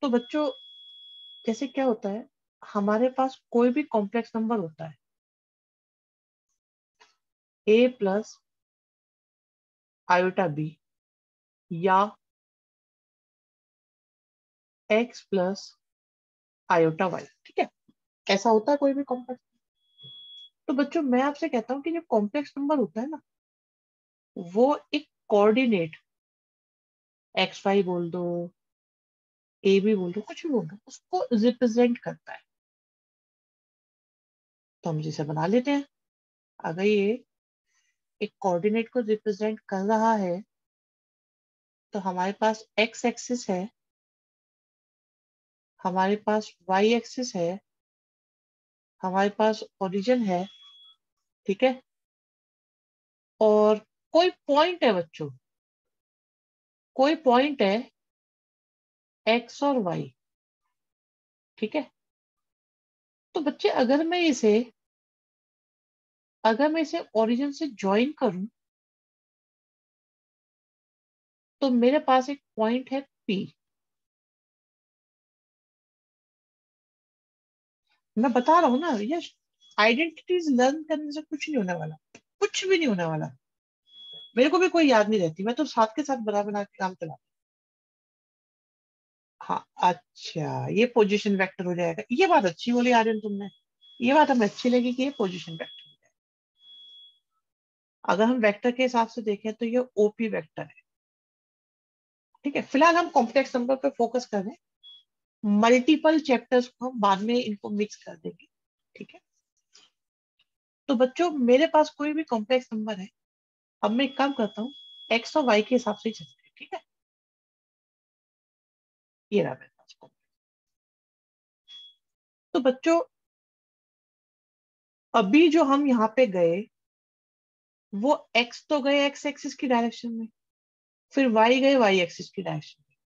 तो बच्चों जैसे क्या होता है, हमारे पास कोई भी कॉम्प्लेक्स नंबर होता है, ए प्लस आयोटा बी या एक्स प्लस आयोटा वाई, ठीक है, ऐसा होता है कोई भी कॉम्प्लेक्स। तो बच्चों मैं आपसे कहता हूँ कि जो कॉम्प्लेक्स नंबर होता है ना, वो एक कोऑर्डिनेट एक्स वाई बोल दो, ए भी बोल दो, कुछ भी बोल दो, उसको रिप्रेजेंट करता है। तो हम जिसे बना लेते हैं, अगर ये एक कोऑर्डिनेट को रिप्रेजेंट कर रहा है तो हमारे पास एक्स एक्सिस है, हमारे पास वाई एक्सिस है, हमारे पास ओरिजिन है, ठीक है, और कोई पॉइंट है बच्चों, कोई पॉइंट है एक्स और वाई, ठीक है। तो बच्चे अगर मैं इसे ओरिजिन से ज्वाइन करूं तो मेरे पास एक पॉइंट है पी। मैं बता रहा हूं ना, ये आइडेंटिटीज लर्न करने से कुछ नहीं होने वाला, कुछ भी नहीं होने वाला। मेरे को भी कोई याद नहीं रहती, मैं तो साथ के साथ बना बना के काम चला। हाँ अच्छा, ये पोजीशन वेक्टर हो जाएगा, ये बात अच्छी बोली आर्यन तुमने, ये बात हमें अच्छी लगी कि ये पोजीशन वेक्टर हो जाएगा। अगर हम वेक्टर के हिसाब से देखें तो ये ओपी वेक्टर है, ठीक है। फिलहाल हम कॉम्प्लेक्स नंबर पे फोकस कर रहे हैं, मल्टीपल चैप्टर्स को हम बाद में इनको मिक्स कर देंगे, ठीक है। तो बच्चों मेरे पास कोई भी कॉम्प्लेक्स नंबर है, अब मैं एक काम करता हूँ, एक्स और वाई के हिसाब से ही चलते हैं, ठीक है। ये रहा मेरे पास complex। तो बच्चों अभी जो हम यहाँ पे गए, वो एक्स तो गए एक्स एक्सिस की डायरेक्शन में, फिर वाई गए वाई एक्सिस की डायरेक्शन में।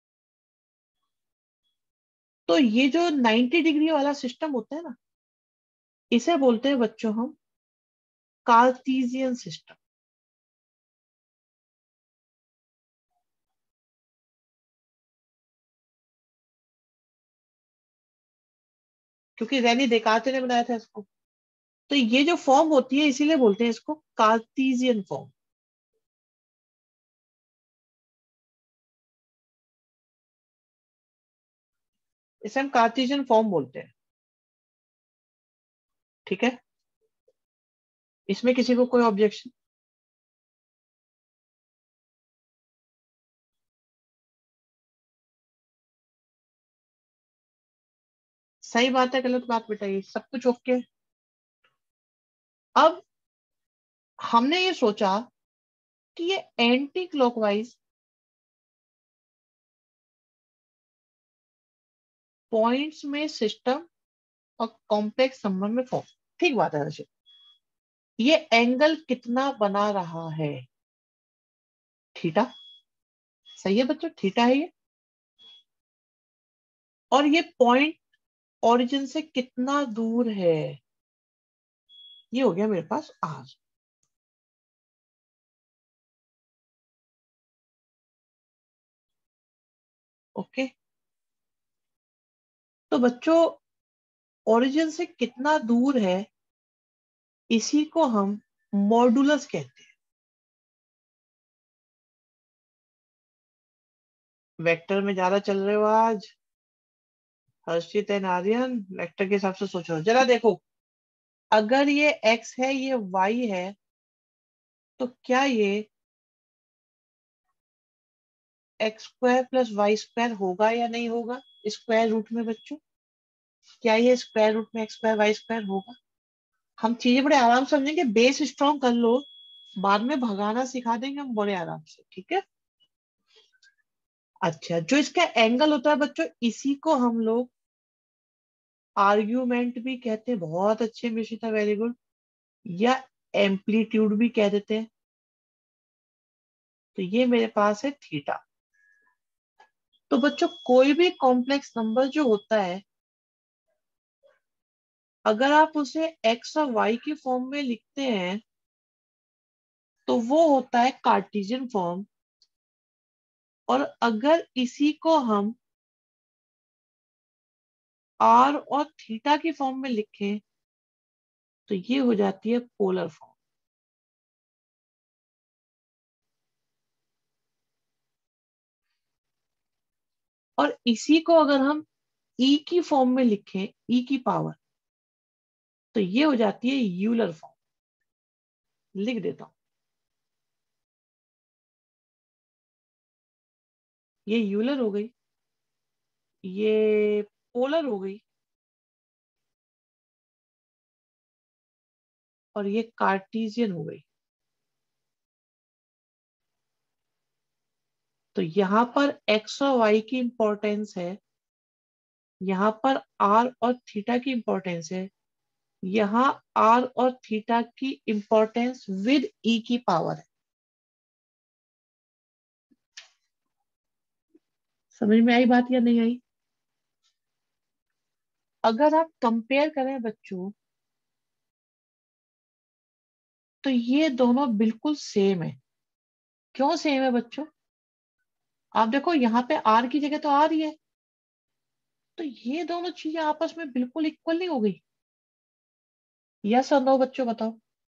तो ये जो 90 डिग्री वाला सिस्टम होता है ना, इसे बोलते हैं बच्चों हम कार्टीजियन सिस्टम। क्योंकि रेनी देकार्त ने बनाया था इसको, तो ये जो फॉर्म होती है इसीलिए बोलते हैं इसको कार्टीजियन फॉर्म। इसे हम कार्टीजियन फॉर्म बोलते हैं, ठीक है। इसमें किसी को कोई ऑब्जेक्शन? सही बात है, गलत बात बताइए, सब कुछ ओके। अब हमने ये सोचा कि ये एंटी क्लॉकवाइज पॉइंट्स में सिस्टम और कॉम्प्लेक्स नंबर में फॉर्म, ठीक बात है रशिद। ये एंगल कितना बना रहा है? थीटा। सही है बच्चों, थीटा है ये। और ये पॉइंट ओरिजिन से कितना दूर है? ये हो गया मेरे पास आर। ओके। तो बच्चों ओरिजिन से कितना दूर है, इसी को हम मॉडुलस कहते हैं। वेक्टर में ज्यादा चल रहे हो आज हर्षित एंड आर्यन, वेक्टर के हिसाब से सोच रहे हो। जरा देखो, अगर ये x है ये y है, तो क्या ये X square plus Y square होगा या नहीं होगा स्क्वायर रूट में बच्चों? क्या ये स्क्वायर रूट में एक्स स्क्वायर वाई स्क्वायर होगा? हम चीजें बड़े आराम से समझेंगे, बेस स्ट्रॉन्ग कर लो, बाद में भगाना सिखा देंगे हम बड़े आराम से, ठीक है। अच्छा, जो इसका एंगल होता है बच्चों, इसी को हम लोग आर्ग्यूमेंट भी कहते हैं, बहुत अच्छे मिश्रिता, वेरी गुड, या एम्पलीट्यूड भी कह देते हैं। तो ये मेरे पास है थीटा। तो बच्चों कोई भी कॉम्प्लेक्स नंबर जो होता है, अगर आप उसे एक्स और वाई की फॉर्म में लिखते हैं तो वो होता है कार्टेशियन फॉर्म। और अगर इसी को हम आर और थीटा की फॉर्म में लिखे तो ये हो जाती है पोलर फॉर्म। और इसी को अगर हम ई की फॉर्म में लिखें, ई की पावर, तो ये हो जाती है यूलर फॉर्म। लिख देता हूं, ये यूलर हो गई, ये पोलर हो गई, और ये कार्टेशियन हो गई। तो यहां पर एक्स और वाई की इंपॉर्टेंस है, यहां पर आर और थीटा की इंपॉर्टेंस है, यहाँ आर और थीटा की इंपॉर्टेंस विद ई की पावर है। समझ में आई बात या नहीं आई? अगर आप कंपेयर करें बच्चों, तो ये दोनों बिल्कुल सेम है। क्यों सेम है बच्चों? आप देखो यहाँ पे आर की जगह तो आर ही है, तो ये दोनों चीजें आपस में बिल्कुल इक्वल नहीं हो गई? यस और नो बच्चों बताओ।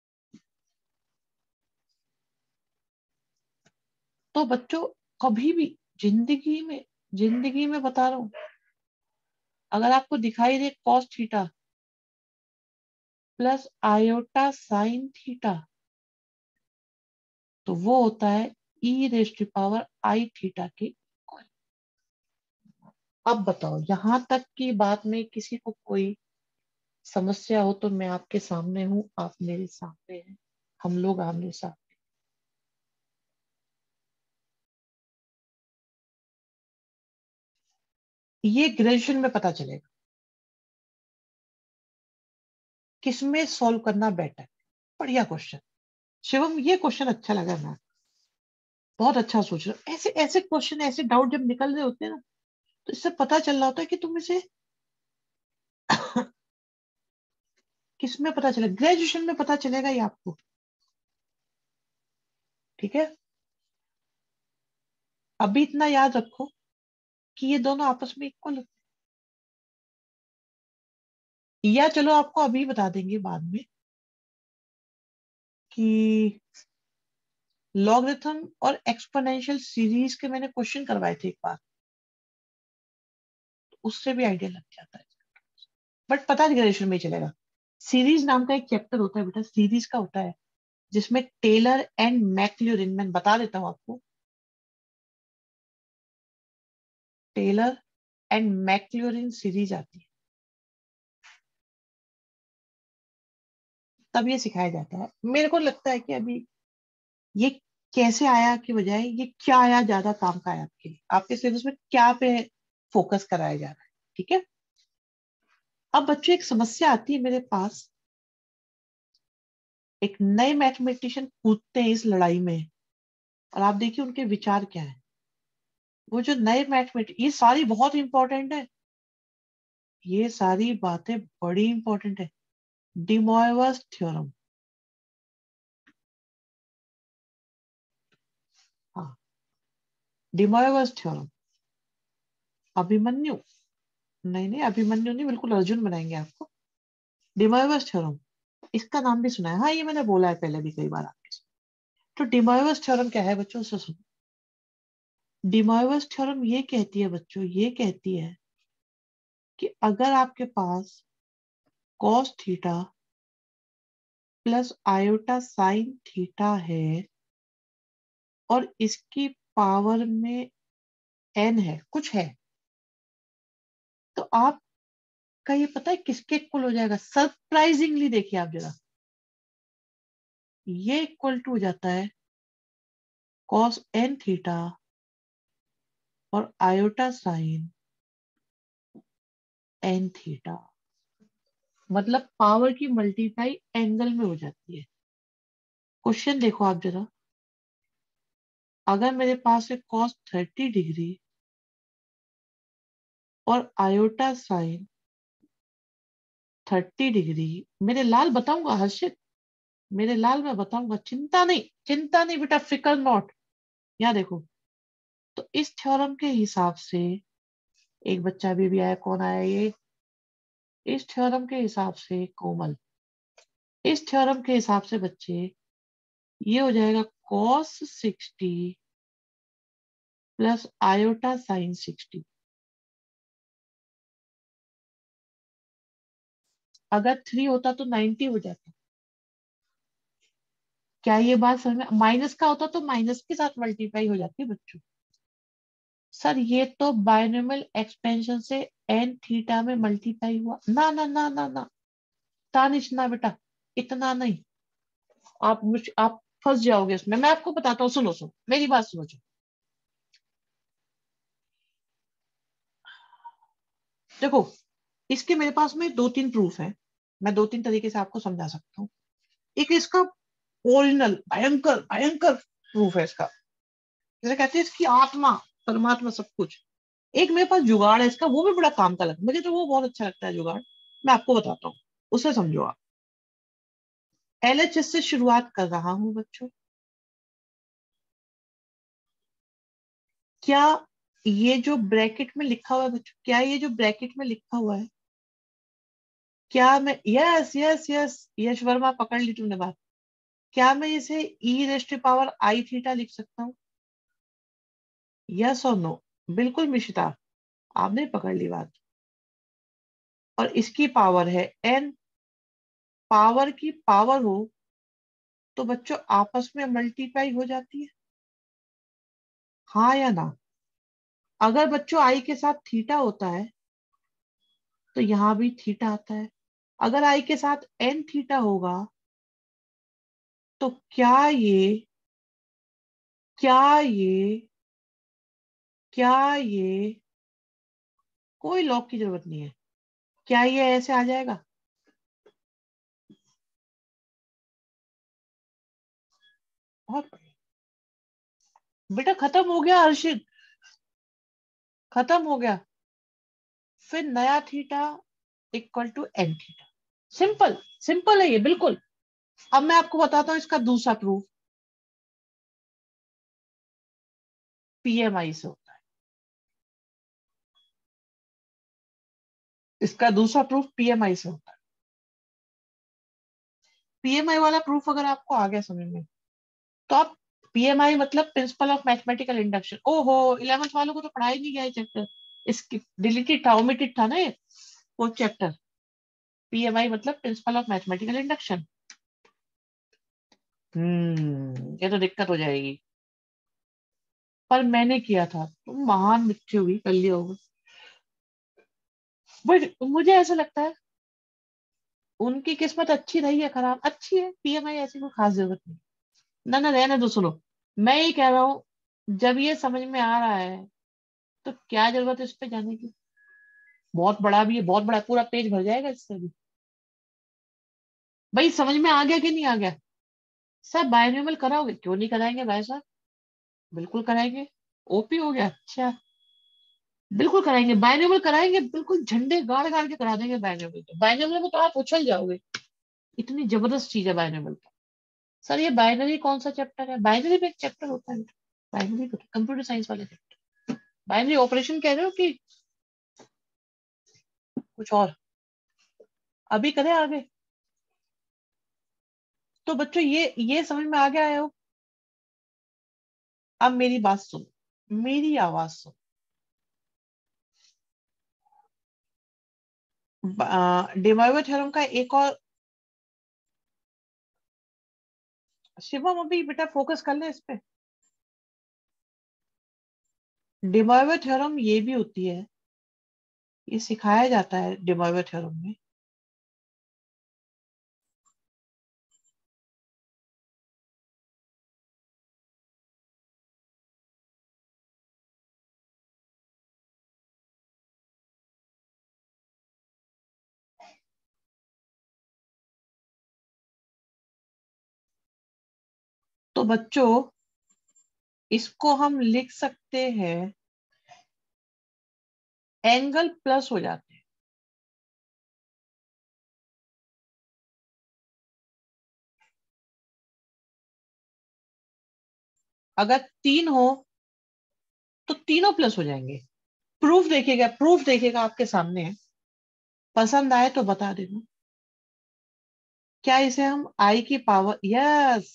तो बच्चों कभी भी जिंदगी में बता रहा हूं, अगर आपको दिखाई दे cos theta plus iota sine theta, तो वो होता है E raise to power I theta के इक्वल। अब बताओ, यहां तक की बात में किसी को कोई समस्या हो तो मैं आपके सामने हूं, आप मेरे सामने हैं, हम लोग आमने सामने। ये ग्रेजुएशन में पता चलेगा किसमें सॉल्व करना बेटर। बढ़िया क्वेश्चन शिवम, ये क्वेश्चन अच्छा लगा। मैं बहुत अच्छा सोच रहा हूँ। ऐसे ऐसे क्वेश्चन, ऐसे डाउट जब निकल रहे होते हैं ना, तो इससे पता चल रहा होता है कि तुम इसे किसमें पता चलेगा, ग्रेजुएशन में पता चलेगा ये आपको। ठीक है, अभी इतना याद रखो कि ये दोनों आपस में इक्वल, या चलो आपको अभी बता देंगे बाद में कि लॉगरिथम और एक्सपोनेंशियल सीरीज के मैंने क्वेश्चन करवाए थे एक बार, तो उससे भी आइडिया लग जाता है। बट पता ग्रेजुएशन में ही चलेगा। सीरीज नाम का एक चैप्टर होता है बेटा, सीरीज का होता है, जिसमें टेलर एंड मैक्लूरिन, मैं बता देता हूँ आपको, टेलर एंड मैक्लूरिन सीरीज आती है, तब ये सिखाया जाता है। मेरे को लगता है कि अभी ये कैसे आया की बजाय ये क्या आया ज्यादा काम का है आपके लिए, आपके सिलेबस में क्या पे फोकस कराया जा रहा है। ठीक है, अब बच्चों एक समस्या आती है मेरे पास, एक नए मैथमेटिशियन कूदते हैं इस लड़ाई में, और आप देखिए उनके विचार क्या है। वो जो नए मैथमेटिक, ये सारी बहुत इंपॉर्टेंट है, ये सारी बातें बड़ी इंपॉर्टेंट है। डिमोइवस थ्योरम, हाँ, डिमोइवस थ्योरम। अभिमन्यु, नहीं नहीं अभिमन्यु नहीं, बिल्कुल अर्जुन बनाएंगे आपको। डिमोइवस थ्योरम, इसका नाम भी सुना है, हाँ ये मैंने बोला है पहले भी कई बार आपके साथ। तो डिमोइवस थ्योरम क्या है बच्चों से सुनो। डिमोइवस थ्योरम ये कहती है बच्चों, ये कहती है कि अगर आपके पास cos theta plus iota sine theta है, और इसकी पावर में एन है, कुछ है, तो आपका ये पता है किसके इक्वल हो जाएगा? सरप्राइजिंगली देखिए आप जरा, ये इक्वल टू हो जाता है कॉस एन थीटा और आयोटा साइन एन थीटा। मतलब पावर की मल्टीप्लाई एंगल में हो जाती है। क्वेश्चन देखो आप जरा, अगर मेरे पास है कॉस 30 डिग्री और आयोटा साइन 30 डिग्री, मेरे लाल बताऊंगा हर्षित, मेरे लाल मैं बताऊंगा, चिंता नहीं, चिंता नहीं बेटा, फिकर नॉट। यहाँ देखो, तो इस थ्योरम के हिसाब से, एक बच्चा भी आया, कौन आया ये, इस थ्योरम के हिसाब से कोमल, इस थ्योरम के हिसाब से बच्चे ये हो जाएगा cos 60 प्लस आयोटा साइन 60। अगर 3 होता तो 90 हो जाता। क्या ये बात समझ में, माइनस का होता तो माइनस के साथ मल्टीप्लाई हो जाती बच्चों। सर ये तो बायनोमियल एक्सपेंशन से एन थीटा में मल्टीप्लाई हुआ ना ना ना ना ना, तानिश ना बेटा, इतना नहीं। आप फंस जाओगे इसमें, मैं आपको बताता हूँ, सुनो सुनो मेरी बात सुनो। देखो, इसके मेरे पास में दो तीन प्रूफ है, मैं दो तीन तरीके से आपको समझा सकता हूँ। एक इसका ओरिजिनल भयंकर भयंकर प्रूफ है इसका, जैसे कहते हैं इसकी आत्मा परमात्मा सब कुछ। एक मेरे पास जुगाड़ है इसका, वो भी बड़ा काम का लगता है मुझे, तो वो बहुत अच्छा लगता है जुगाड़। मैं आपको बताता हूँ, उसे समझो आप। LHS से शुरुआत कर रहा हूं बच्चों। क्या ये जो ब्रैकेट में लिखा हुआ है बच्चों, क्या ये जो ब्रैकेट में लिखा हुआ है, क्या मैं, yes yes yes, Yash Verma पकड़ ली तुमने बात, क्या मैं इसे E raised power I theta लिख सकता हूँ? यस और नो? बिल्कुल मिशिता, आपने पकड़ ली बात। और इसकी पावर है एन, पावर की पावर हो तो बच्चों आपस में मल्टीप्लाई हो जाती है, हाँ या ना? अगर बच्चों आई के साथ थीटा होता है तो यहां भी थीटा आता है। अगर आई के साथ एन थीटा होगा तो क्या ये क्या ये कोई लॉक की जरूरत नहीं है, क्या ये ऐसे आ जाएगा? बहुत बढ़िया बेटा, खत्म हो गया हर्षित, खत्म हो गया। फिर नया theta equal to N theta, simple, simple है ये बिल्कुल। अब मैं आपको बताता हूँ इसका दूसरा प्रूफ, PMI से होता है। इसका दूसरा प्रूफ PMI से होता है। PMI वाला प्रूफ अगर आपको आ गया समझ में, तो आप, PMI मतलब प्रिंसिपल ऑफ मैथमेटिकल इंडक्शन, ओहो 11th वालों को तो पढ़ाई नहीं गया चैप्टर, इसकी डिलीटेड था, ओमिटेड था ना ये, वो चैप्टर। PMI मतलब प्रिंसिपल ऑफ मैथमेटिकल इंडक्शन। ये तो दिक्कत हो जाएगी, पर मैंने किया था, तुम महान बच्चे होगी, कर लिया होगा। बट मुझे ऐसा लगता है उनकी किस्मत अच्छी रही है खराब, अच्छी है, PMI ऐसी कोई खास जरूरत नहीं। ना ना रहने दो, सुनो, मैं ये कह रहा हूँ जब ये समझ में आ रहा है तो क्या जरूरत है इस पे जाने की, बहुत बड़ा भी है, बहुत बड़ा, पूरा पेज भर जाएगा इससे भी। भाई समझ में आ गया कि नहीं आ गया? सर बायनोमियल कराओगे, क्यों नहीं कराएंगे भाई साहब, बिल्कुल कराएंगे। OP हो गया, अच्छा, बिल्कुल कराएंगे, बायनोमियल कराएंगे, बिल्कुल झंडे गाड़ गाड़ के करा देंगे बायनोमियल, तो बायनोमियल में तो आप उछल जाओगे, इतनी जबरदस्त चीज है बायनोमियल। सर ये बाइनरी कौन सा चैप्टर है? बाइनरी में एक चैप्टर होता है, बाइनरी कंप्यूटर साइंस वाले चैप्टर, बाइनरी ऑपरेशन कह रहे हो कि कुछ और? अभी करें आगे? तो बच्चों ये समझ में आ गया है? अब मेरी बात सुनो, मेरी आवाज सुनो। डिमॉइवर थ्योरम का एक और, शिवम अभी बेटा फोकस कर ले इस पे। डिमॉइवर थ्योरम ये भी होती है, ये सिखाया जाता है डिमॉइवर थ्योरम में। तो बच्चों इसको हम लिख सकते हैं, एंगल प्लस हो जाते हैं। अगर 3 हो तो तीनों प्लस हो जाएंगे। प्रूफ देखिएगा, प्रूफ देखिएगा आपके सामने है। पसंद आए तो बता देना। क्या इसे हम आई की पावर, यस,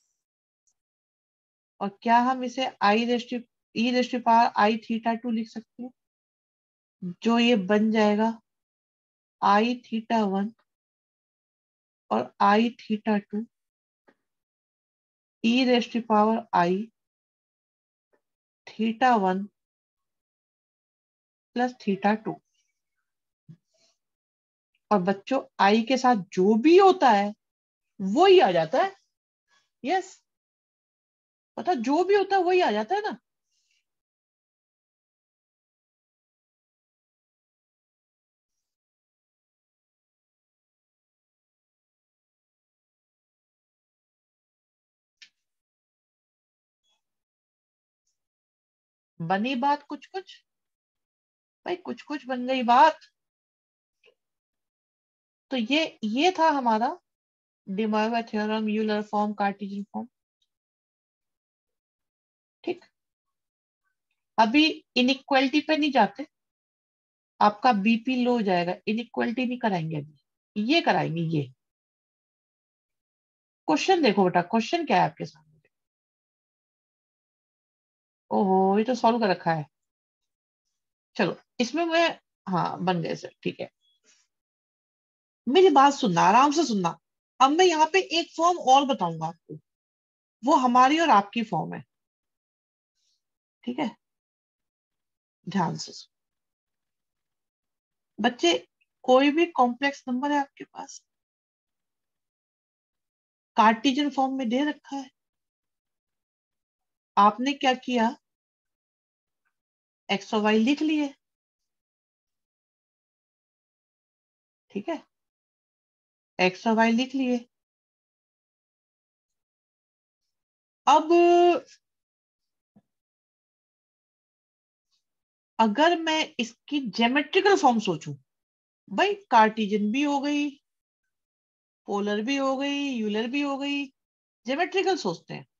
और क्या हम इसे E raised to power I theta two लिख सकते हैं, जो ये बन जाएगा आई थीटा वन और I theta two E raised to power I theta one plus theta two. और बच्चों आई के साथ जो भी होता है वो ही आ जाता है। यस, पता, जो भी होता है वही आ जाता है ना। बनी बात कुछ कुछ, भाई कुछ कुछ बन गई बात। तो ये था हमारा De Morgan theorem, Euler form, Cartesian form. ठीक, अभी इनइक्वालिटी पे नहीं जाते, आपका बीपी लो हो जाएगा, इनइक्वालिटी नहीं कराएंगे अभी, ये कराएंगे ये। क्वेश्चन देखो बेटा, क्वेश्चन क्या है आपके सामने। ओहो, ये तो सॉल्व कर रखा है। चलो इसमें मैं, हाँ बन गए सर, ठीक है। मेरी बात सुनना, आराम से सुनना। अब मैं यहाँ पे एक फॉर्म और बताऊंगा आपको, वो हमारी और आपकी फॉर्म है, ठीक है। ध्यान से सुनो। बच्चे, कोई भी कॉम्प्लेक्स नंबर है आपके पास, कार्टेशियन फॉर्म में दे रखा है, आपने क्या किया, एक्स और वाई लिख लिए, ठीक है, एक्स और वाई लिख लिए। अब अगर मैं इसकी ज्योमेट्रिकल फॉर्म सोचूं, भाई कार्टेशियन भी हो गई, पोलर भी हो गई, यूलर भी हो गई, ज्योमेट्रिकल सोचते हैं।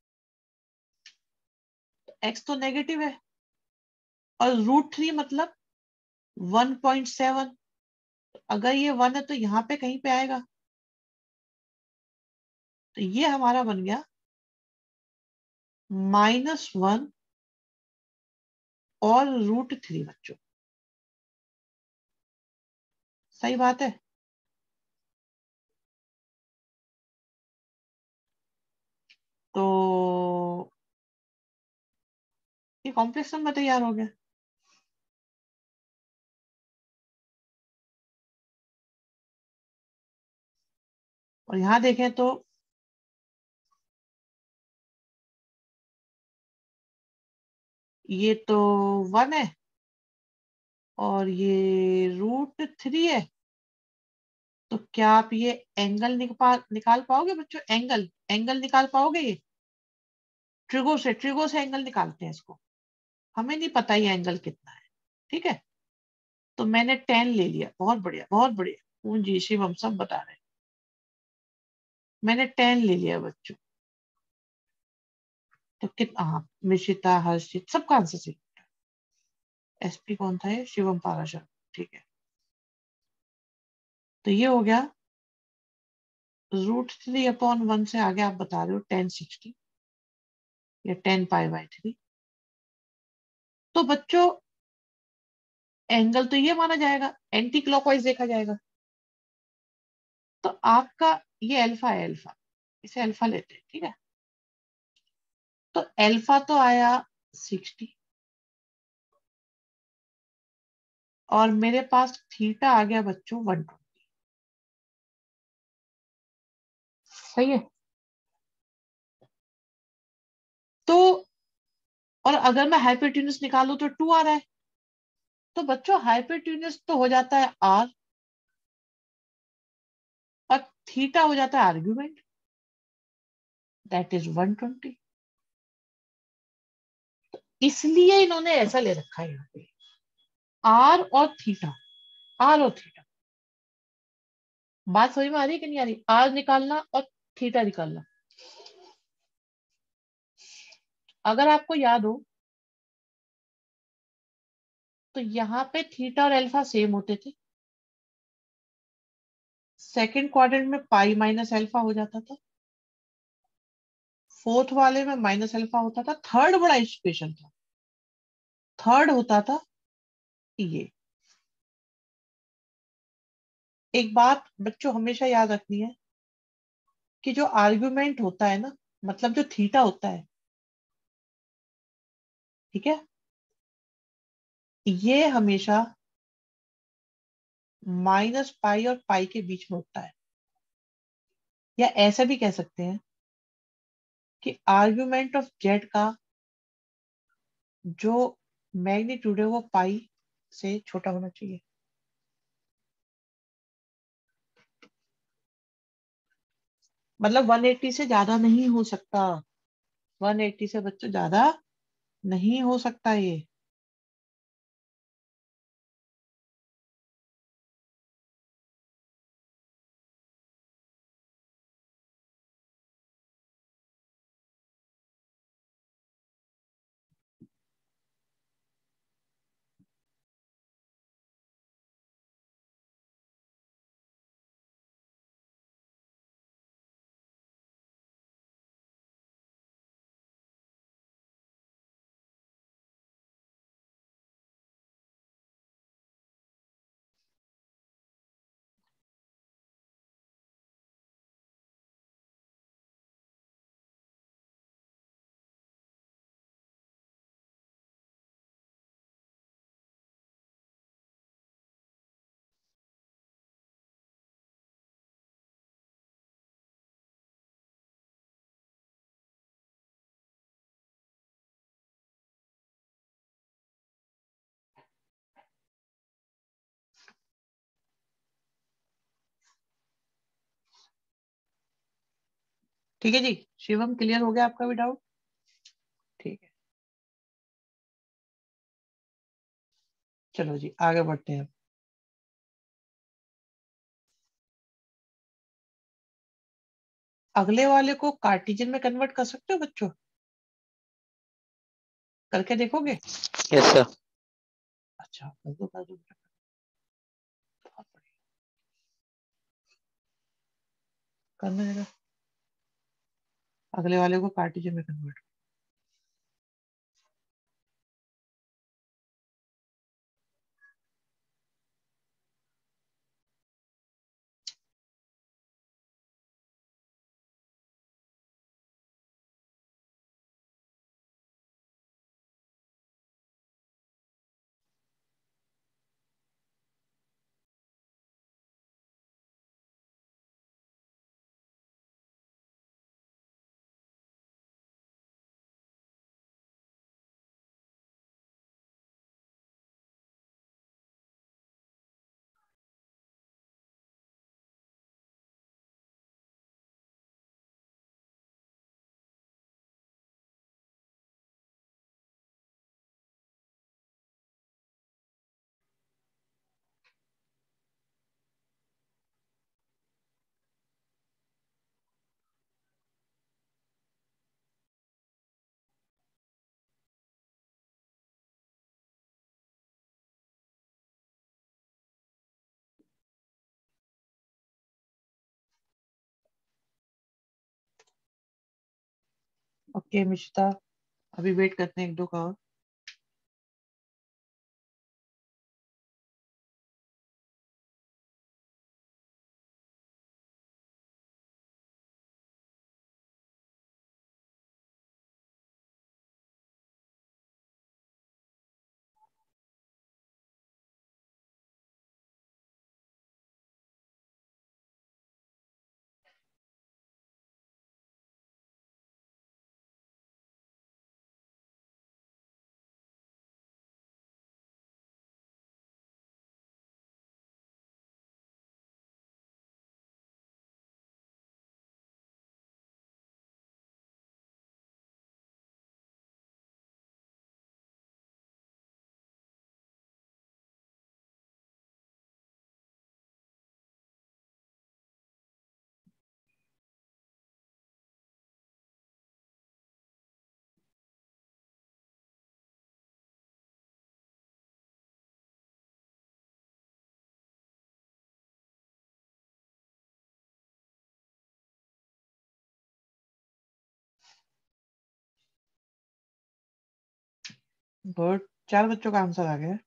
एक्स तो नेगेटिव है, और √3 मतलब 1.7, अगर ये 1 है तो यहाँ पे कहीं पे आएगा, तो ये हमारा बन गया -1 और √3 बच्चों। सही बात है। तो ये कॉम्प्लेक्स नंबर तैयार हो गया। और यहां देखें तो ये तो 1 है और ये √3 है। तो क्या आप ये एंगल निकाल पाओगे बच्चों, एंगल एंगल निकाल पाओगे ये, ट्रिगो से एंगल निकालते हैं इसको, हमें नहीं पता ये एंगल कितना है, ठीक है। तो मैंने 10 ले लिया, बहुत बढ़िया बहुत बढ़िया, पूंजी शिवम सब बता रहे हैं। मैंने 10 ले लिया बच्चों। तो कितना, हाँ, मिशिता हर्षित सबका आंसर सही। एसपी कौन था, ये शिवम पाराशर, ठीक है। तो ये हो गया √3/1 से आगे आप बता रहे हो 1060 या 10π/3। तो बच्चों एंगल तो ये माना जाएगा, एंटी क्लॉकवाइज देखा जाएगा। तो आपका ये अल्फा है, अल्फा, इसे अल्फा लेते हैं, ठीक है। तो अल्फा तो आया 60, और मेरे पास थीटा आ गया बच्चों 120। सही है। तो और अगर मैं हाइपोटेन्यूज निकालू तो 2 आ रहा है। तो बच्चों हाइपोटेन्यूज तो हो जाता है R, और थीटा हो जाता है आर्ग्यूमेंट, दैट इज 120। इसलिए इन्होंने ऐसा ले रखा है यहाँ पे, आर और थीटा, आर और थीटा। बात समझ में आ रही है कि नहीं आ रही, आर निकालना और थीटा निकालना। अगर आपको याद हो तो यहाँ पे थीटा और अल्फा सेम होते थे, सेकंड क्वाड्रेंट में पाई माइनस अल्फा हो जाता था, फोर्थ वाले में माइनस अल्फा होता था, थर्ड बड़ा इक्वेशन था, थर्ड होता था ये। एक बात बच्चों हमेशा याद रखनी है कि जो आर्गुमेंट होता है ना, मतलब जो थीटा होता है, ठीक है, ये हमेशा माइनस पाई और पाई के बीच में होता है। या ऐसा भी कह सकते हैं कि आर्गुमेंट ऑफ जेड का जो मैग्नीट्यूड है वो पाई से छोटा होना चाहिए। मतलब 180 से ज्यादा नहीं हो सकता, 180 से बच्चों ज्यादा नहीं हो सकता ये। ठीक है जी, शिवम क्लियर हो गया आपका भी डाउट? ठीक है, चलो जी आगे बढ़ते हैं। अगले वाले को कार्टेशियन में कन्वर्ट कर सकते हो बच्चों? करके देखोगे? Yes sir. अच्छा कर दो कर दो बेटा, बहुत बढ़िया, करने देगा। अगले वाले को कार्टेशियन में कन्वर्ट। ओके मिश्ता, अभी वेट करते हैं एक दो का और। गुड, 4 बच्चों का आंसर आ गया।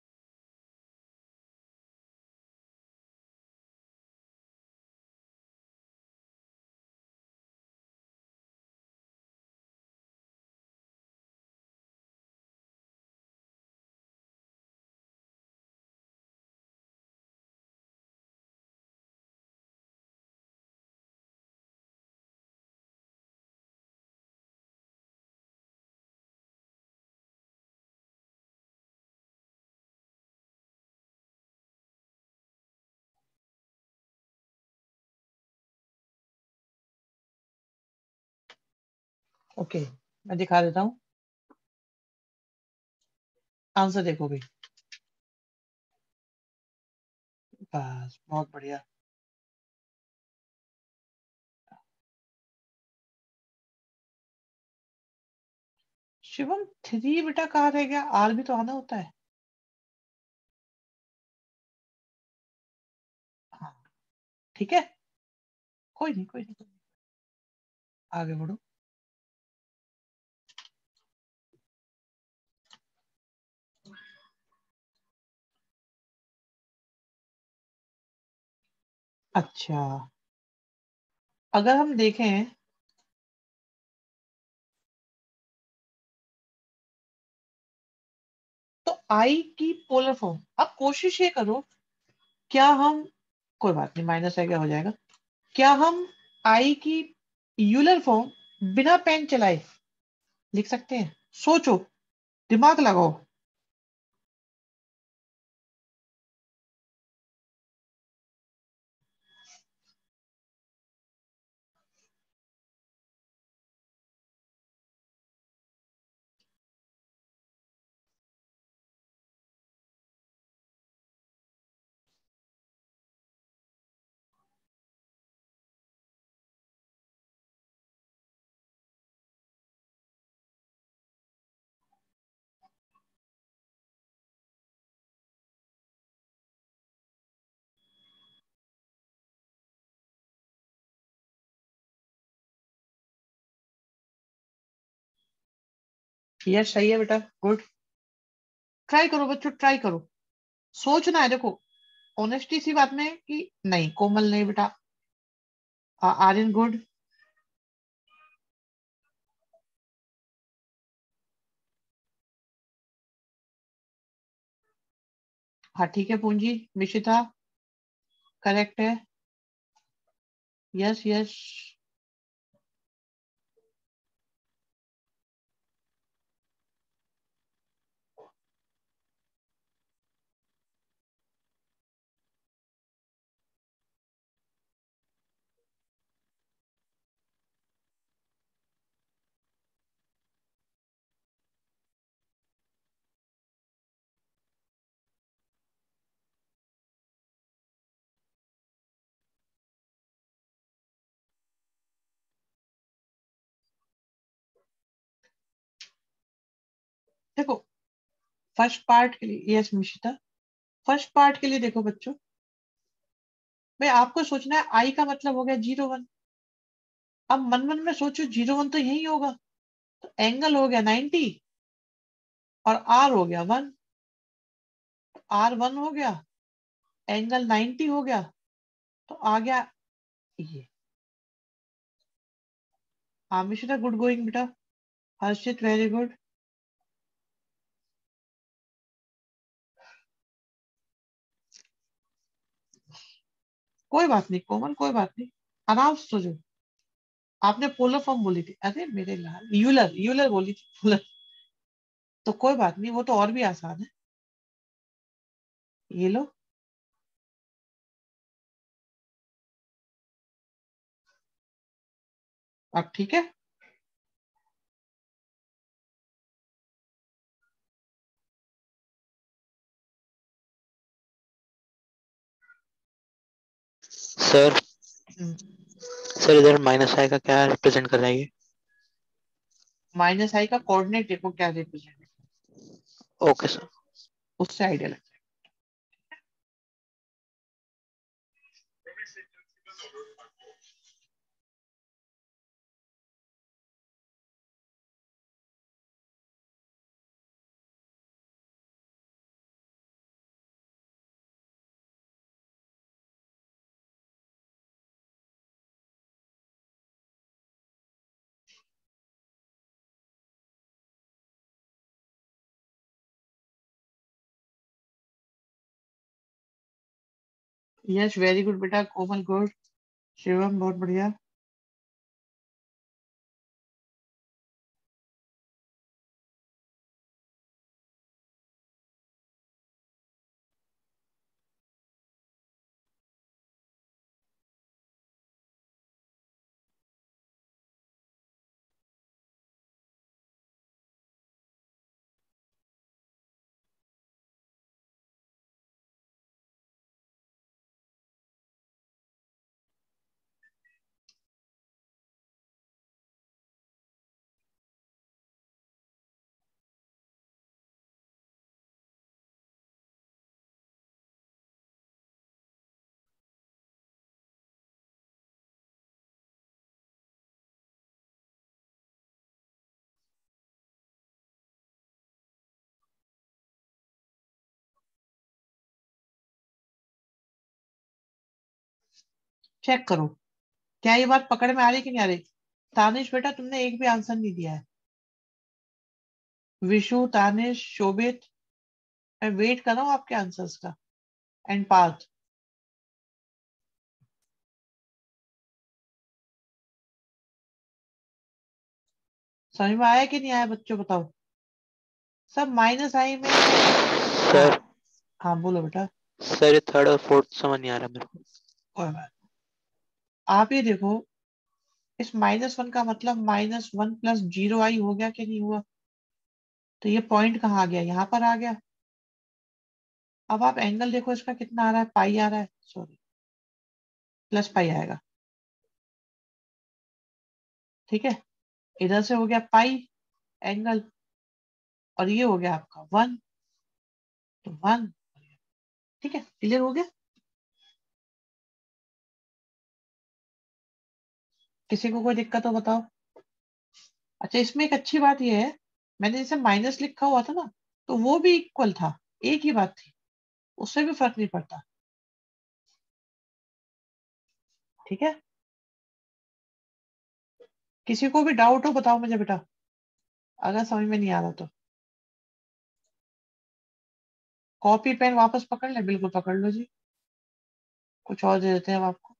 ओके, मैं दिखा देता हूँ। आंसर देखो भाई। बस, बहुत बढ़िया। शिवम, 3 बेटा कहाँ रह गया? आर भी तो आना होता है। हाँ, ठीक है, कोई नहीं, कोई नहीं, कोई नहीं। आगे बढ़ो। अच्छा, अगर हम देखें तो आई की पोलर फॉर्म, अब कोशिश ये करो, क्या हम, कोई बात नहीं, माइनस है क्या हो जाएगा, क्या हम आई की यूलर फॉर्म बिना पेन चलाए लिख सकते हैं? सोचो, दिमाग लगाओ। यस, सही है बेटा, गुड। ट्राई करो बच्चों, ट्राई करो। सोचना है, देखो, ऑनेस्टी सी बात में है कि नहीं, कोमल नहीं बेटा। आर्यन, गुड। हाँ ठीक है पूंजी, मिशिता करेक्ट है। Yes yes. देखो, फर्स्ट पार्ट के लिए यस मिशिता, फर्स्ट पार्ट के लिए देखो बच्चों, भाई आपको सोचना है आई का मतलब हो गया 0 1। अब मन मन में सोचो, 0 1 तो यही होगा, तो एंगल हो गया 90 और आर हो गया 1। आर 1 हो गया, एंगल 90 हो गया, तो आ गया ये। हाँ मिशिता, गुड गोइंग बेटा। Harshit, very good. कोई बात नहीं कोमल, कोई बात नहीं, आराम से सोचो। आपने पोलर फॉर्म बोली थी, अरे मेरे लाल, यूलर यूलर बोली थी, पोलर। तो कोई बात नहीं, वो तो और भी आसान है। ये लो। अब ठीक है। सर। हम्म, सर इधर माइनस आई का क्या रिप्रेजेंट कर रहा है ये? माइनस आई का कोऑर्डिनेट देखो क्या रिप्रेजेंट, ओके सर। उससे आइडिया लगता है। यस वेरी गुड बेटा, कोमल गुड, शिवम बहुत बढ़िया। चेक करो क्या ये बात पकड़ में आ रही कि नहीं आ रही। तानिश बेटा तुमने एक भी आंसर नहीं दिया है। विशु, तानिश, शोभित, मैं वेट कर रहा हूँ आपके आंसर्स का। एंड पार्थ। समझ में आया कि नहीं आया बच्चों, बताओ। सब माइनस आई में। हाँ। सर। हाँ बोलो बेटा। सर ये थर्ड और फोर्थ समझ नहीं आ रहा मेरे को। कोई बात। आप ये देखो, इस -1 का मतलब -1 प्लस 0 i हो गया कि नहीं हुआ। तो ये पॉइंट कहाँ आ गया, यहाँ पर आ गया। अब आप एंगल देखो इसका कितना आ रहा है, पाई आ रहा है, सॉरी प्लस पाई आएगा। ठीक है, इधर से हो गया पाई एंगल, और ये हो गया आपका 1, तो 1। ठीक है, क्लियर हो गया। किसी को कोई दिक्कत हो बताओ। अच्छा, इसमें एक अच्छी बात ये है, मैंने जैसे माइनस लिखा हुआ था ना, तो वो भी इक्वल था, एक ही बात थी, उससे भी फर्क नहीं पड़ता। ठीक है, किसी को भी डाउट हो बताओ मुझे बेटा, अगर समझ में नहीं आ रहा तो। कॉपी पेन वापस पकड़ ले, बिल्कुल पकड़ लो जी। कुछ और दे देते हैं हम आपको।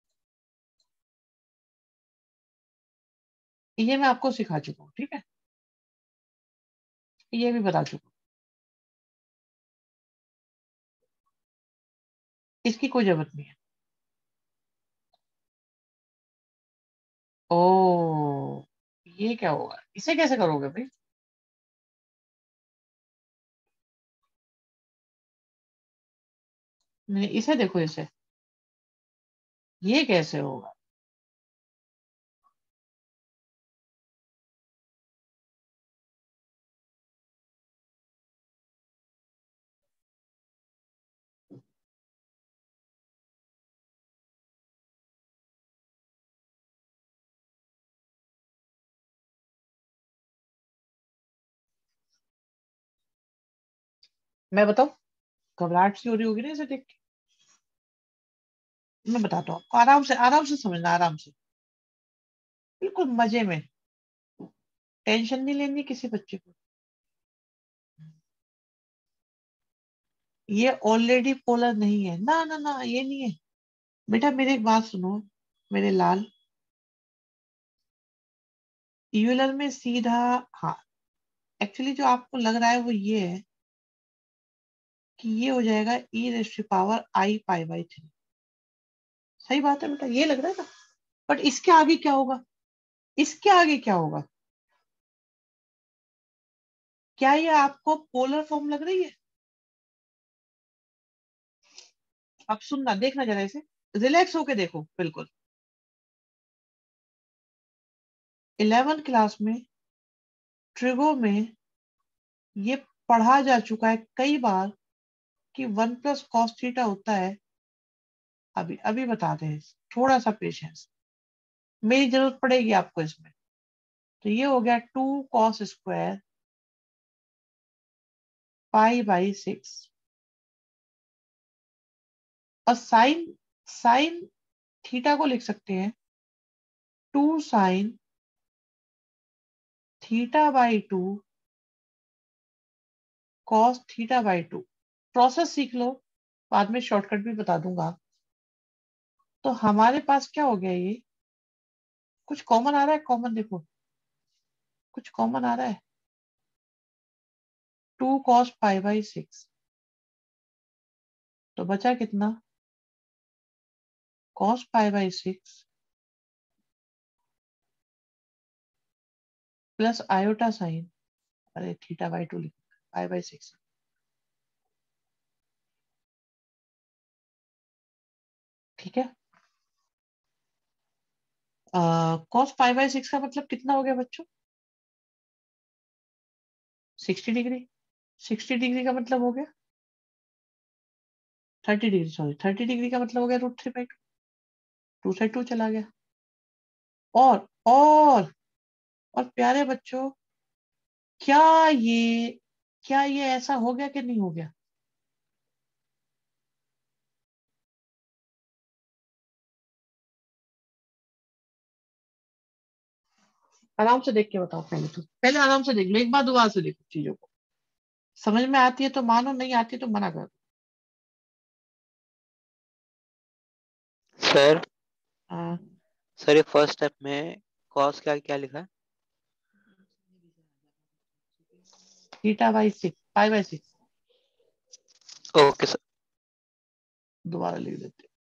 ये मैं आपको सिखा चुका हूँ, ठीक है, ये भी बता चुका हूँ, इसकी कोई जरूरत नहीं है। ओ, ये क्या होगा, इसे कैसे करोगे भाई। नहीं, इसे देखो, इसे, ये कैसे होगा। मैं बताऊं, घबराहट सी हो रही होगी ना इसे देख के। मैं बताता हूँ आपको, आराम से समझना, आराम से, बिल्कुल मजे में। टेंशन नहीं लेनी किसी बच्चे को। ये ऑलरेडी पोलर नहीं है, ना ना ना, ये नहीं है। बेटा मेरी एक बात सुनो, मेरे लाल। यूलर में सीधा, हाँ, एक्चुअली जो आपको लग रहा है वो ये है कि ये हो जाएगा e⁻i π/3। सही बात है बेटा, ये लग रहा है ना। बट इसके आगे क्या होगा, इसके आगे क्या होगा। क्या ये आपको पोलर फॉर्म लग रही है। अब सुनना, देखना जरा इसे, रिलैक्स होके देखो बिल्कुल। 11th क्लास में ट्रिगो में ये पढ़ा जा चुका है कई बार कि 1 + cos θ होता है। अभी अभी बताते हैं, थोड़ा सा पेशेंस, मेरी जरूरत पड़ेगी आपको इसमें। तो ये हो गया 2 cos² π/6। और साइन, साइन थीटा को लिख सकते हैं 2 sin θ/2 cos θ/2। प्रोसेस सीख लो, बाद में शॉर्टकट भी बता दूंगा। तो हमारे पास क्या हो गया, ये कुछ कॉमन आ रहा है, कॉमन देखो, कुछ कॉमन आ रहा है, 2 cos π/6। तो बचा कितना, cos π/6 प्लस आयोटा साइन, अरे θ/2 लिखो, π/6। ठीक है। cos π/6 का मतलब कितना हो गया बच्चों, 60 डिग्री। 60 डिग्री का मतलब हो गया 30 डिग्री, सॉरी 30 डिग्री का मतलब हो गया √3/2, 2 से 2 चला गया। और और और प्यारे बच्चों, क्या ये क्या ये ऐसा हो गया कि नहीं हो गया? आराम से देख के बताओ, पहले तो पहले आराम से देख लो, एक बार दोबारा से देखो चीजों को, समझ में आती है तो मानो, नहीं आती है तो मना कर दो। सर हाँ, सर ये फर्स्ट स्टेप में कॉस क्या क्या लिखा है? θ/6, π/6, ओके सर। दोबारा लिख देते हैं।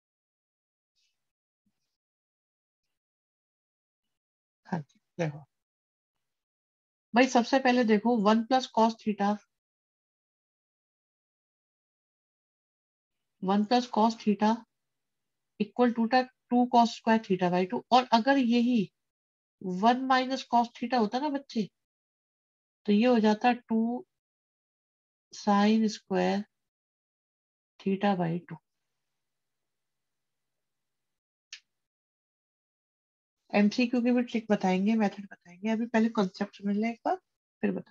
हाँ जी, देखो भाई, सबसे पहले देखो 1 + cos θ, 1 + cos θ = 2 cos² θ/2। और अगर यही 1 - cos θ होता ना बच्चे, तो ये हो जाता 2 sin² θ/2। एमसीक्यू की भी ट्रिक बताएंगे, मेथड बताएंगे, अभी पहले कॉन्सेप्ट समझ लें एक बार, फिर बता।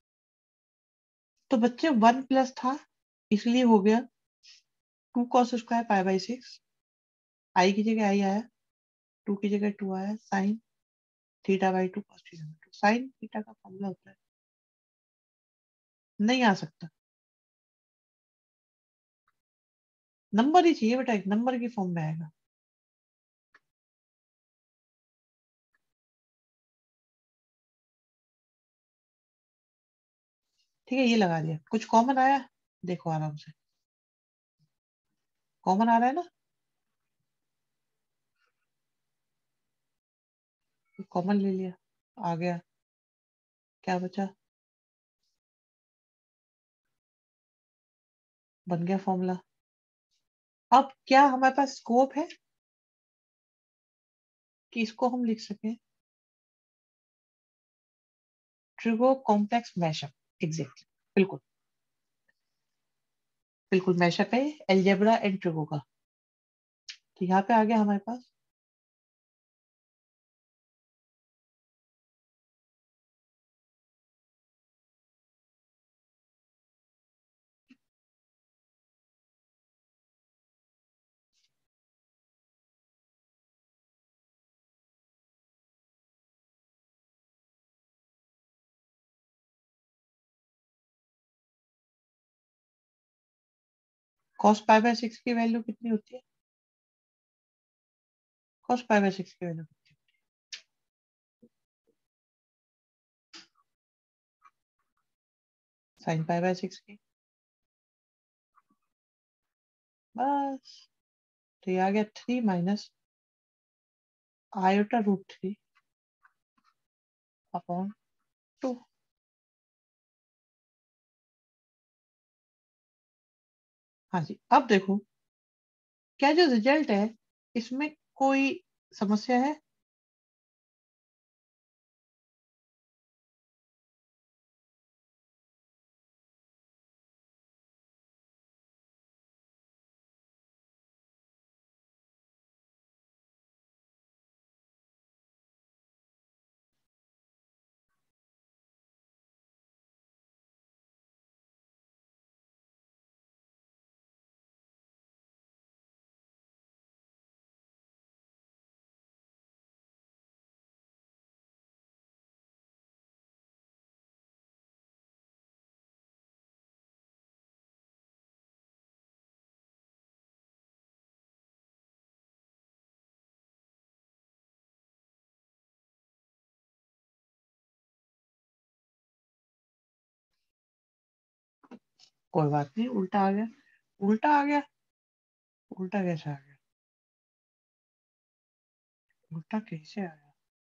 तो बच्चे 1 प्लस था, इसलिए हो गया 2 cos² π/6। आई की जगह आई आया, 2 की जगह 2 आया, साइन θ/2 cos θ/2। साइन थीटा का फॉर्मूला होता है, नहीं आ सकता, नंबर ही चाहिए बेटा, एक नंबर की फॉर्म में आएगा। ठीक है, ये लगा दिया, कुछ कॉमन आया, देखो आराम से, कॉमन आ रहा है ना, कॉमन ले लिया, आ गया, क्या बचा, बन गया फॉर्मूला। अब क्या हमारे पास स्कोप है कि इसको हम लिख सकें ट्रिगो कॉम्प्लेक्स मैशअप, एग्जैक्टली, बिल्कुल, बिल्कुल मैशअप है एलजेब्रा एंड ट्रिगो का। तो यहाँ पे आ गया हमारे पास cos π/6 की वैल्यू कितनी होती है, cos π/6 की वैल्यू sin π/6 की, बस। तो ये आ गया 3 माइनस आयोटा √3/2। हाँ जी, अब देखो, क्या जो रिजल्ट है इसमें कोई समस्या है? कोई बात नहीं, उल्टा आ गया। उल्टा आ गया। उल्टा कैसे आ गया? उल्टा कैसे आया?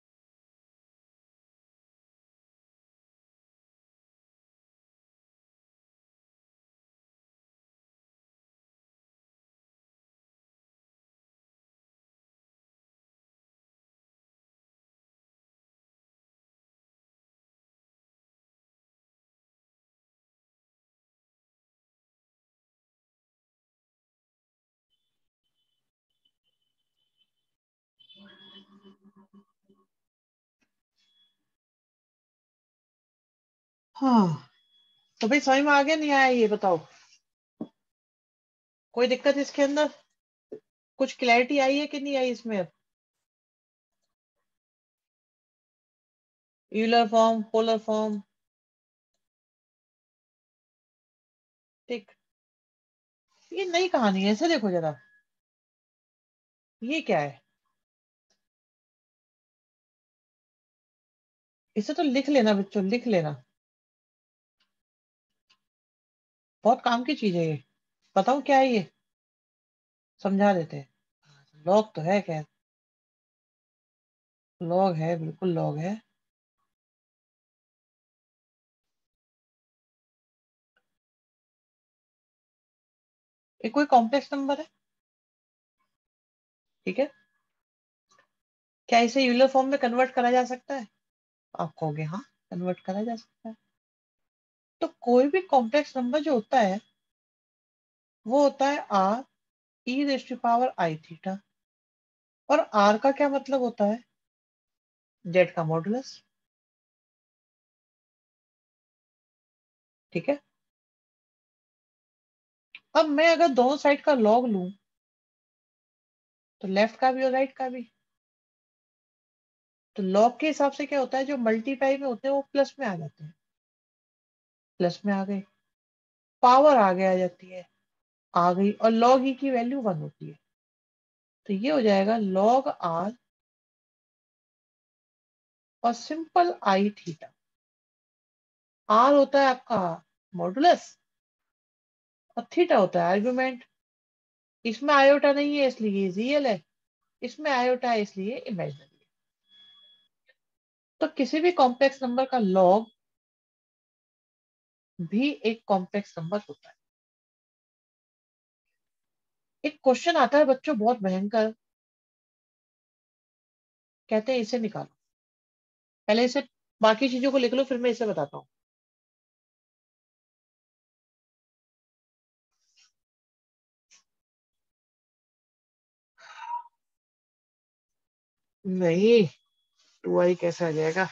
हाँ, तो भाई समझ में आ गया नहीं आया ये बताओ? कोई दिक्कत इसके अंदर? कुछ क्लैरिटी आई है कि नहीं आई इसमें अब? Euler form, polar form. ठीक। ये नई कहानी है, ऐसे देखो जरा। ये क्या है? इसे तो लिख लेना बच्चों, लिख लेना। बहुत काम की चीज है ये। बताओ क्या है ये? समझा देते हैं। लॉग तो है, क्या? लॉग है, बिल्कुल लॉग है। ये कोई कॉम्प्लेक्स नंबर है। ठीक है। क्या इसे यूलर फॉर्म में कन्वर्ट करा जा सकता है? आप कहोगे हाँ, कन्वर्ट करा जा सकता है। तो कोई भी कॉम्प्लेक्स नंबर जो होता है वो होता है R E raise to power I theta. और आर का क्या मतलब होता है? जेड का मॉडुलस। ठीक है। अब मैं अगर दोनों साइड का लॉग लूं तो लेफ्ट का भी और राइट का भी, तो लॉग के हिसाब से क्या होता है, जो मल्टीप्लाई में होते हैं वो प्लस में आ जाते हैं। प्लस में आ गए, पावर आगे आ जाती है, आ गई, और लॉग ई की वैल्यू 1 होती है। तो ये हो जाएगा लॉग आर और सिंपल आई थीटा। आर होता है आपका मॉडुलस और थीटा होता है आर्गुमेंट। इसमें आयोटा नहीं है इसलिए ये रियल है, इसमें आयोटा है इसलिए इमेजिनरी है। तो किसी भी कॉम्प्लेक्स नंबर का लॉग भी एक कॉम्प्लेक्स नंबर होता है। एक क्वेश्चन आता है बच्चों बहुत भयंकर, कहते हैं इसे निकालो। पहले इसे, बाकी चीजों को लिख लो, फिर मैं इसे बताता हूँ। नहीं, टू आई कैसे आ जाएगा?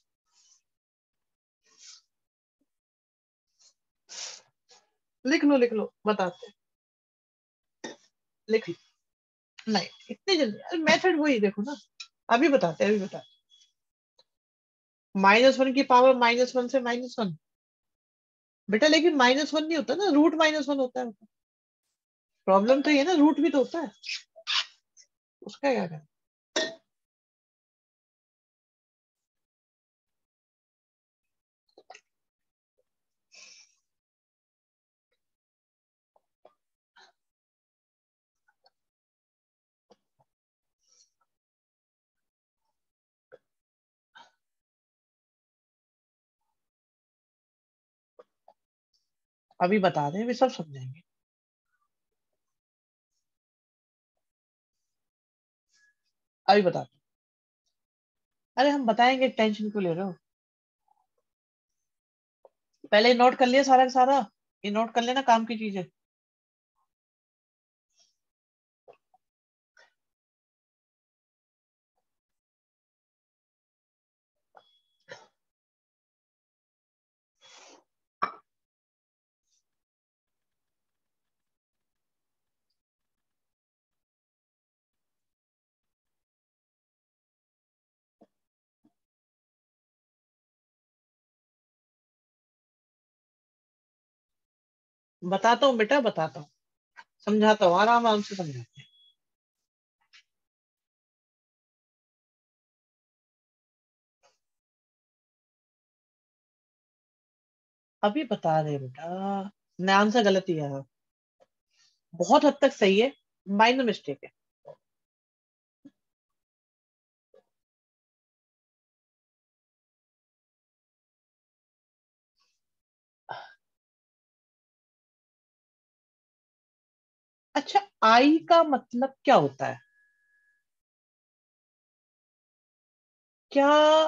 लिख लो लिख लो, बताते हैं। लिख लो। नहीं, इतनी जल्दी मेथड वही देखो ना। अभी बताते हैं, अभी बताते। -1 की पावर -1 से -1। बेटा लेकिन -1 नहीं होता ना, रूट -1 होता है। प्रॉब्लम तो ये ना, रूट भी तो होता है। उसका क्या है? अभी बता दें, अभी सब समझाएंगे। अभी बता दें। अरे हम बताएंगे, टेंशन क्यों ले रहे हो? पहले नोट कर लिया सारा का सारा। ये नोट कर लेना, काम की चीज है। बताता हूँ बेटा, बताता हूँ। समझाता हूँ, आराम आराम से समझाते हैं। अभी बता रहे बेटा। ना, आंसर गलत ही है। बहुत हद तक सही है, माइनर मिस्टेक है। अच्छा, आई का मतलब क्या होता है? क्या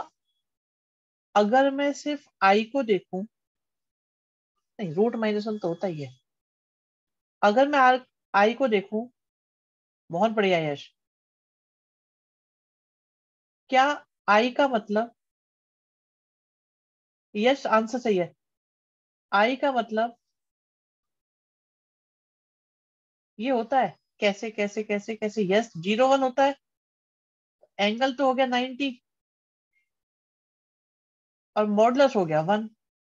अगर मैं सिर्फ आई को देखूं, नहीं, रूट माइनस वन तो होता ही है। अगर मैं आई को देखूं, बहुत बढ़िया यश। क्या आई का मतलब, यश आंसर सही है, आई का मतलब ये होता है। कैसे कैसे कैसे कैसे? यस, 0 1 होता है। एंगल तो हो गया 90, और मॉडुलस हो गया 1।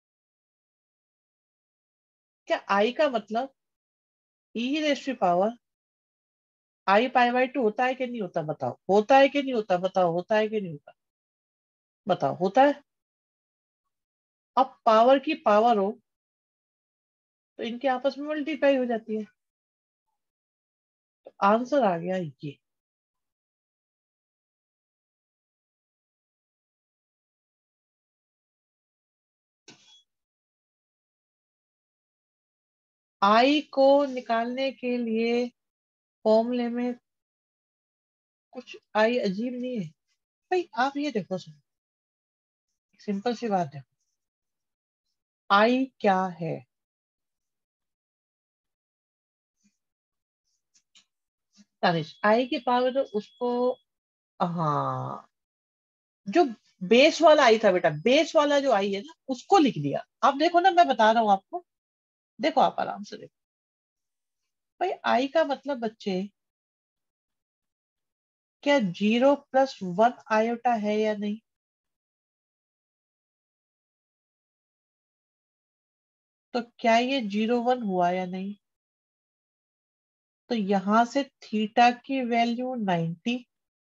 क्या आई का मतलब E raise to power I pi by 2 होता है कि नहीं होता? बताओ, होता है कि नहीं होता? बताओ, होता है कि नहीं होता? बताओ, होता है। अब पावर की पावर हो तो इनके आपस में मल्टीप्लाई हो जाती है। तो आंसर आ गया ये। आई को निकालने के लिए फॉर्मूले में कुछ आई अजीब नहीं है। भाई आप ये देखो, सुनो, सिंपल सी बात है। आई क्या है? दानिश, आई की पावर तो उसको, हाँ, जो बेस वाला आई था बेटा, बेस वाला जो आई है ना, उसको लिख दिया। आप देखो ना, मैं बता रहा हूँ आपको, देखो आप आराम से देखो। भाई आई का मतलब बच्चे, क्या 0 + 1 आयोटा है या नहीं? तो क्या ये 0 1 हुआ या नहीं? तो यहां से थीटा की वैल्यू 90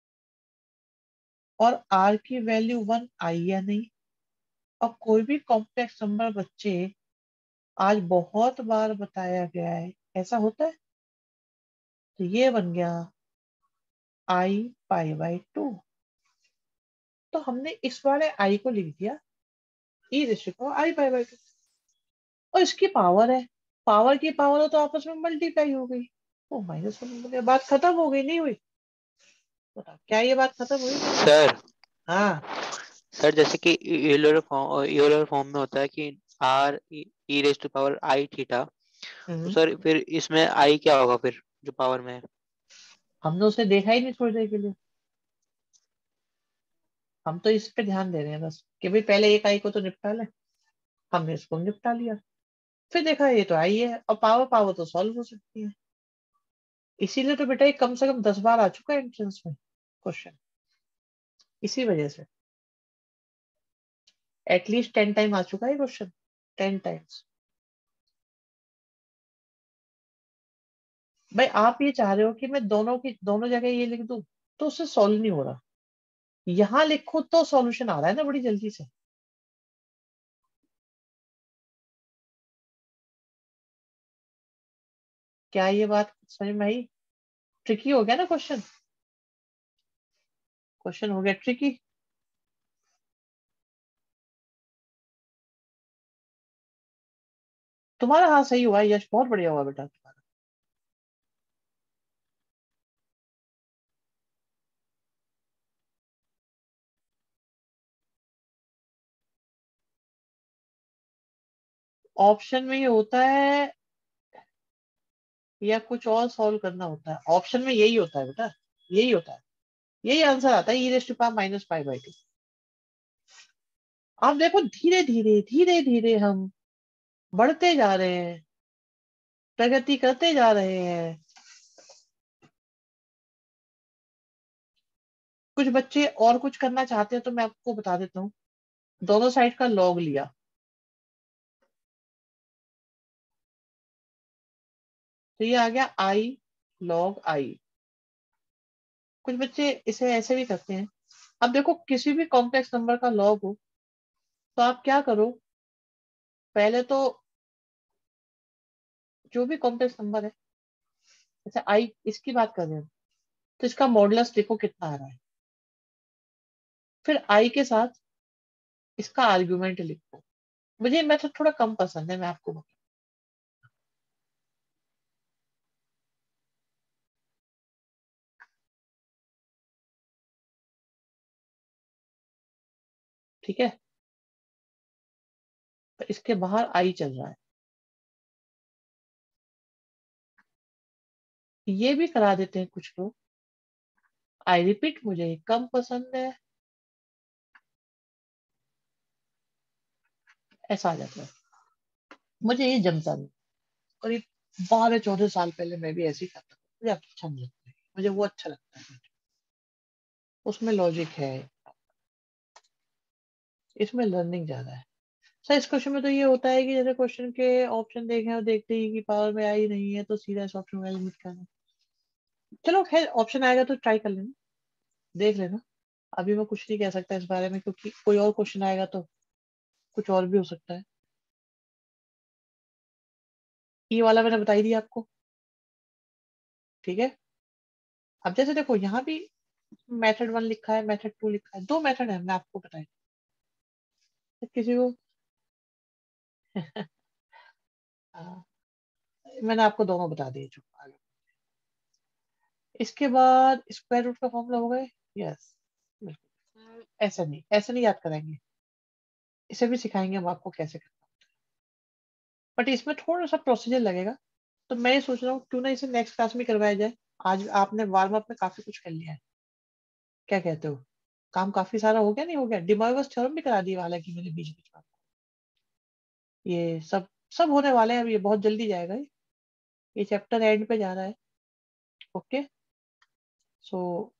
और आर की वैल्यू 1 आई या नहीं? और कोई भी कॉम्प्लेक्स नंबर बच्चे, आज बहुत बार बताया गया है, ऐसा होता है। तो ये बन गया आई पाई बाई 2। तो हमने इस वाले आई को लिख दिया ई रेशो को आई पाई बाई 2। और इसकी पावर है, पावर की पावर हो तो आपस में मल्टीप्लाई हो गई। ओ माइनस वन, बात खत्म हो गई, नहीं हुई? बताओ, क्या ये बात खत्म हुई कि नहीं हुई? सर। हाँ। सर जैसे कि यूलर फॉर्म में होता है कि R E raise to power I theta, तो हम्म। सर फिर इसमें आई क्या होगा फिर, जो पावर में है? हमने उसे देखा ही नहीं थोड़ी देर के लिए। हम तो इस पे ध्यान दे रहे हैं बस, कि भाई पहले एक आई को तो निपटा ले। हमने इसको निपटा लिया, फिर देखा ये तो आई है, और पावर पावर तो सॉल्व हो सकती है। इसीलिए तो बेटा ये कम से कम 10 बार आ चुका है एंट्रेंस में क्वेश्चन, इसी वजह से। एटलीस्ट 10 टाइम आ चुका है क्वेश्चन, 10 टाइम्स। भाई आप ये चाह रहे हो कि मैं दोनों की दोनों जगह ये लिख दूं, तो उससे सॉल्व नहीं हो रहा। यहां लिखो तो सॉल्यूशन आ रहा है ना बड़ी जल्दी से। क्या ये बात समझ में आई? ट्रिकी हो गया ना क्वेश्चन, क्वेश्चन हो गया ट्रिकी। तुम्हारा हाँ सही हुआ है यश, बहुत बढ़िया हुआ बेटा तुम्हारा। ऑप्शन में ये होता है या कुछ और सॉल्व करना होता है? ऑप्शन में यही होता है बेटा, यही होता है, यही आंसर आता है, E raise to power minus pi by 2। आप देखो, धीरे धीरे धीरे धीरे हम बढ़ते जा रहे हैं, प्रगति करते जा रहे हैं। कुछ बच्चे और कुछ करना चाहते हैं तो मैं आपको बता देता हूँ। दोनों साइड का लॉग लिया, तो ये आ गया आई लॉग आई। कुछ बच्चे इसे ऐसे भी करते हैं। अब देखो, किसी भी कॉम्प्लेक्स नंबर का लॉग हो तो आप क्या करो, पहले तो जो भी कॉम्प्लेक्स नंबर है, जैसे आई इसकी बात कर रहे हैं, तो इसका मॉडुलस देखो कितना आ रहा है, फिर आई के साथ इसका आर्ग्यूमेंट लिखो। मुझे ये मेथड थोड़ा कम पसंद है, मैं आपको बताऊं। ठीक है, तो इसके बाहर आई चल रहा है। ये भी करा देते हैं कुछ लोग। आई रिपीट, मुझे ये कम पसंद है, ऐसा आ जाता है। मुझे ये जमता नहीं। करीब 12-14 साल पहले मैं भी ऐसे ही करता था, मुझे अच्छा नहीं लगता है, मुझे वो अच्छा लगता है, उसमें लॉजिक है, इसमें लर्निंग ज्यादा है। सर इस क्वेश्चन में तो ये होता है कि जैसे क्वेश्चन के ऑप्शन देखें और देखते ही कि पावर में आई नहीं है, तो सीधा इस ऑप्शन में एलिमिनेट करना। चलो खैर, ऑप्शन आएगा तो ट्राई कर लेना, देख लेना। अभी मैं कुछ नहीं कह सकता इस बारे में, क्योंकि कोई और क्वेश्चन आएगा तो कुछ और भी हो सकता है। ये वाला मैंने बता ही दिया आपको। ठीक है, अब जैसे देखो यहाँ भी मेथड 1 लिखा है, मेथड 2 लिखा है, दो मेथड है, मैं आपको बताया। किसी को हाँ, मैंने आपको दोनों बता दिए जो आगे। इसके बाद स्क्वायर रूट का फॉर्मूला हो गए। यस, बिल्कुल। ऐसे नहीं याद कराएंगे, इसे भी सिखाएंगे हम आपको कैसे करना। बट इसमें थोड़ा सा प्रोसीजर लगेगा, तो मैं ये सोच रहा हूँ क्यों ना इसे नेक्स्ट क्लास में करवाया जाए। आज आपने वार्म अप में काफी कुछ कर लिया है, क्या कहते हो? काम काफी सारा हो गया, नहीं हो गया? डिमॉर्गन्स थ्योरम भी करा दिया हालांकि मैंने बीच बीच में। ये सब होने वाले हैं, अब ये बहुत जल्दी जाएगा ये चैप्टर एंड पे जा रहा है। ओके, सो